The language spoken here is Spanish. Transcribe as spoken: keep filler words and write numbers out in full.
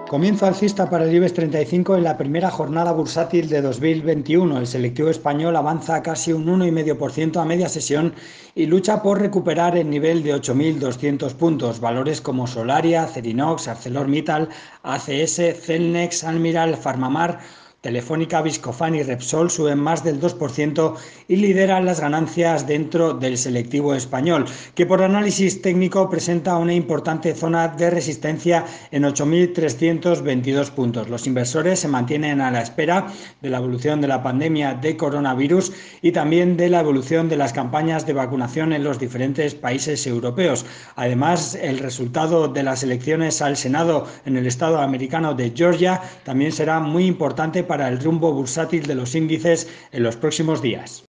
Comienzo alcista para el IBEX treinta y cinco en la primera jornada bursátil de dos mil veintiuno. El selectivo español avanza casi un uno coma cinco por ciento a media sesión y lucha por recuperar el nivel de ocho mil doscientos puntos. Valores como Solaria, Acerinox, ArcelorMittal, A C S, Celnex, Almiral, Farmamar, Telefónica, Viscofan y Repsol suben más del dos por ciento y lideran las ganancias dentro del selectivo español, que por análisis técnico presenta una importante zona de resistencia en ocho mil trescientos veintidós puntos. Los inversores se mantienen a la espera de la evolución de la pandemia de coronavirus y también de la evolución de las campañas de vacunación en los diferentes países europeos. Además, el resultado de las elecciones al Senado en el estado americano de Georgia también será muy importante para el rumbo bursátil de los índices en los próximos días.